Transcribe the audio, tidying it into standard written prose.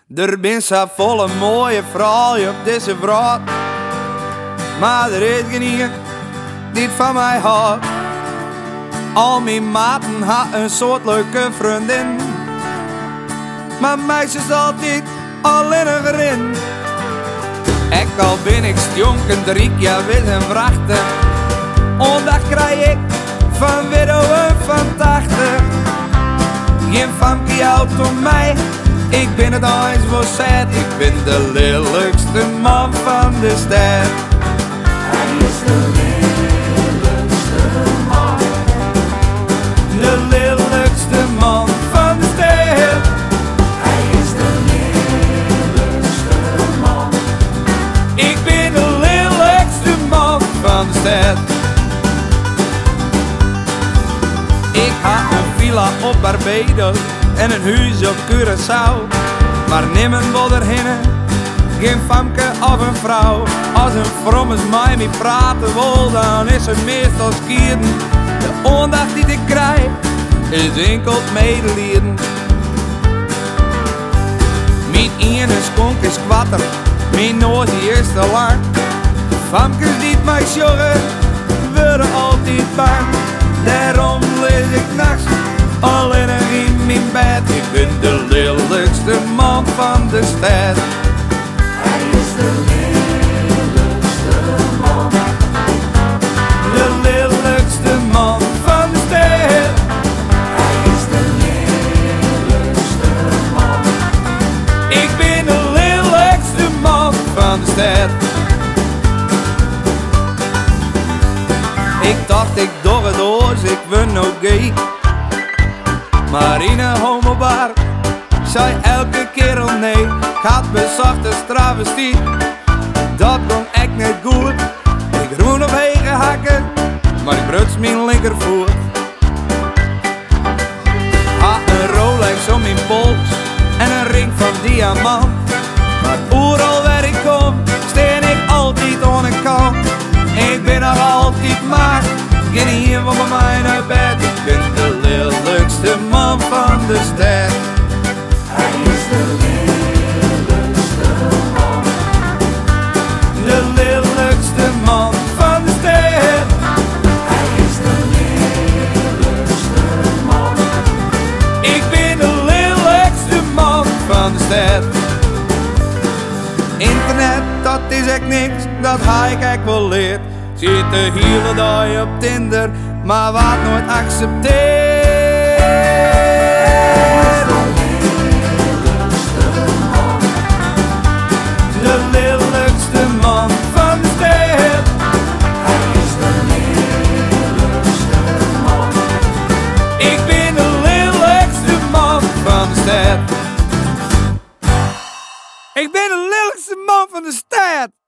Er bent zo volle mooie vrouwen op deze wereld, maar er is geen die het van mij houdt. Al mijn maten had een soort leuke vriendin, maar meisjes altijd alleen erin. Ik al ben ik stonken 3 jaar wit en vrachten, ondag krijg ik van widowen van 80. Geen famke houdt om mij, ik ben het eens wel zet. Ik ben de lelijkste man van de stad. Hij is de lelijkste man. De lelijkste man van de stad. Hij is de lelijkste man. Ik ben de lelijkste man van de stad. Ik had een villa op Barbados en een huis op Curaçao, maar nimmen wil erheen, geen famke of een vrouw. Als een frommes mij mee praten wil, dan is het meestal skieren. De aandacht die ik krijg is enkel medelijden. Mijn ene skonk is kwatter, mijn noot die is te lang. De famkes die mij sjoggen, worden altijd bang. Daarom lees ik nachts alleen in mijn bed. Ik ben de lelijkste man van de stad. Hij is de lelijkste man. De lelijkste man van de stad. Hij is de lelijkste man. Ik ben de lelijkste man van de stad. Ik dacht ik door het oors, ik ben nog gay. Maar in een homobar zei elke kerel nee. Ik had bezocht als travestie, dat kon echt niet goed. Ik roen op hege hakken, maar ik bruts mijn linkervoet. Had een Rolex om mijn pols en een ring van diamant. Maar overal waar ik kom, steen ik altijd aan de kant. Ik ben nog altijd maar geen hier van bij mij naar bed. Ik ben de lelijkste man van de stad. Hij is de lelijkste man. De lelijkste man van de stad. Hij is de lelijkste man. Ik ben de lelijkste man van de stad. Internet, dat is echt niks, dat ha ik echt wel leerd. Zit de hele dag op Tinder, maar wat nooit accepteert. De lelijkste man van de stad. Hij is de lelijkste man. Ik ben de lelijkste man van de stad. Ik ben de lelijkste man van de stad.